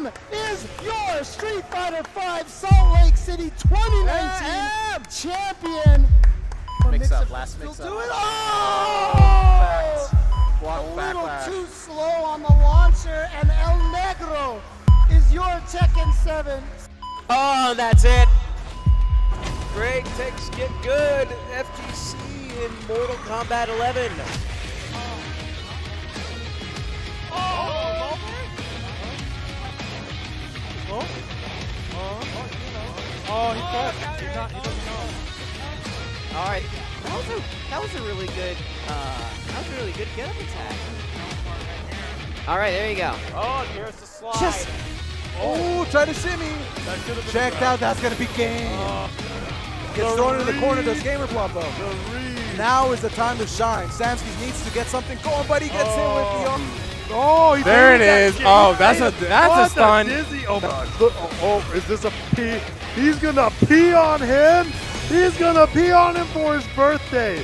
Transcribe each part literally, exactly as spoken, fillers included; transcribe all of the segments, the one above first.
M is your Street Fighter five Salt Lake City twenty nineteen M champion. Mix up, last mix up. Do it. Oh! Block A little backlash. too slow on the launcher, and El Negro is your Tekken seven. Oh, that's it. Greg takes Get Good, F G C in Mortal Kombat eleven. Oh, he thought. He's not, he doesn't know. All right, that was a that was a really good uh, that was a really good get up attack. All right, there you go. Oh, and here's the slide. Just Oh, try to shimmy. That should have been Checked out. That's going to be game. Uh, Gets thrown into the corner, does gamer flop though. the read. Now is the time to shine. Samsky needs to get something going, but he gets hit with the arm. Oh, he There it did is. that Oh, shit. that's a that's What a stun. the dizzy. Oh, God. Look, oh, oh, is this a pee? He's gonna pee on him. He's gonna pee on him for his birthday.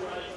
Ringside.